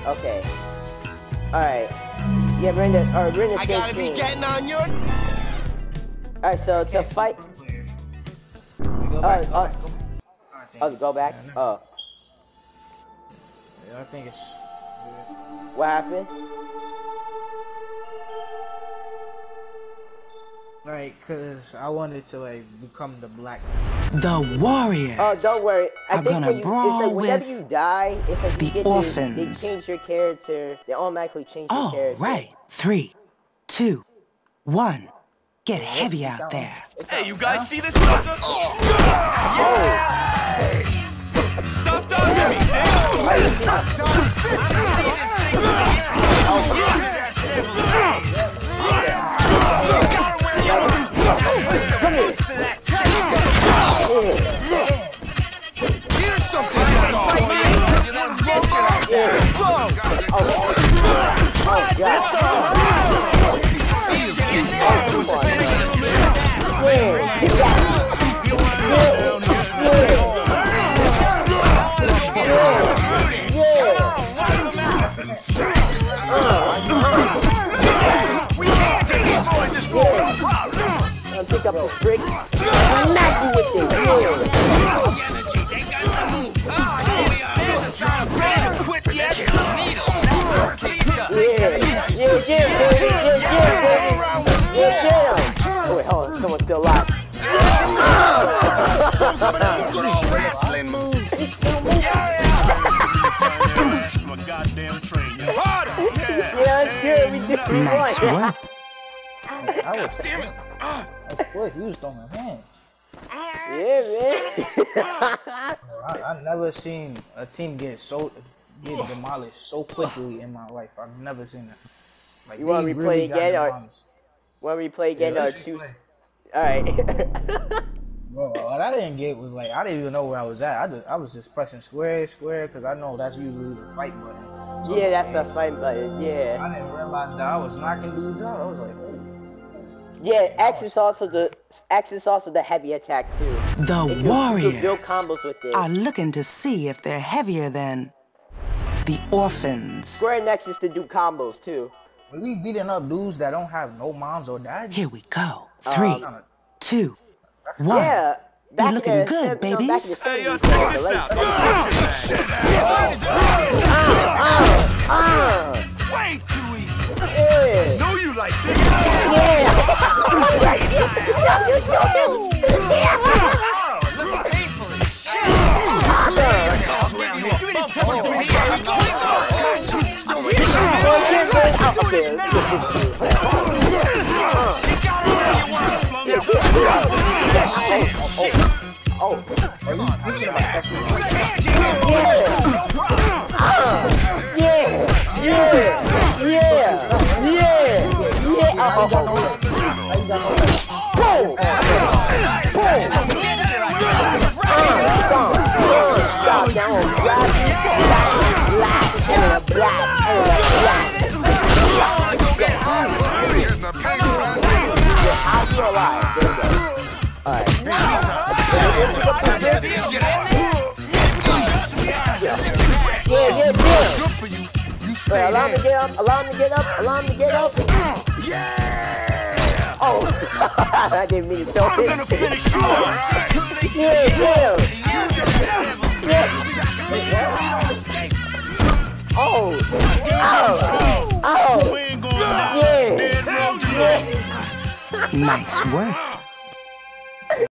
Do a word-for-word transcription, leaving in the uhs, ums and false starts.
Okay. Alright. Yeah, we're in the, or we're in the I same gotta team. be getting on your... Alright, so to fight... Go Oh, back, go oh, back, go back. oh, go back? Yeah, no. Oh. Yeah, I think it's good. What happened? Like, cause I wanted to like become the black. The Warriors Oh, don't worry. I are think gonna when you, it's brawl like whenever with you die, it's like you the get to, orphans. they change your character. They automatically change your All character. right, three, two, one. Get heavy out there. Hey, you guys see this sucker? Oh. Yeah! Stop dodging me, Dick! Stop dodging this! See this thing? Oh, yeah! Come here! Here's something! Oh, God. Pick up this brick, smack you with it. Yeah. Yeah, yeah, yeah, yeah, yeah, yeah. Oh, wait, hold on, someone's still alive. Wrestling moves. He's still moving. Yeah, that's good. We did we Nice won. work. Like, I was, damn it. That's quick. He was throwing hands. Yeah, man. I, I never seen a team get so get demolished so quickly in my life. I've never seen that. Like, You want they to replay really got again or demolished. want to replay again Yeah, or let's choose? replay. All right. Bro, what I didn't get was like I didn't even know where I was at. I just I was just pressing square, square, because I know that's usually the fight button. So Yeah, that's like, the fight button. Yeah. I didn't realize that I was knocking dudes out. I was like, oh. Yeah, X is also the X is also the heavy attack too. The You can- you can build Warriors combos with it. are looking to see if they're heavier than the Orphans. Square and X is to do combos too. When we beating up dudes that don't have no moms or dads. Here we go. Three, Um, two, one. Yeah. You're Back in looking the, good, no, back in the babies. Hey, yo, seventies, check the this late out. seventies. Ah, Way too easy. yeah. Know you like this. Yeah. Looks painful as shit. Give me this touch to me. Oh. Oh. Yeah. Yeah. Yeah. Yeah. Yeah. Oh, oh, oh. Boom. Boom. Stop down. Black. Black. And a black. And a black. I'll be alive. There we go. Alright. Yeah, yeah, yeah. Good for you. You stay Wait, allow him to there. get up, allow him to get up, allow him to get up. Yeah. Oh, I didn't mean to throw I'm it. gonna finish you off. Yeah, yeah. Yeah. Oh, oh, oh, yeah, yeah. Nice work.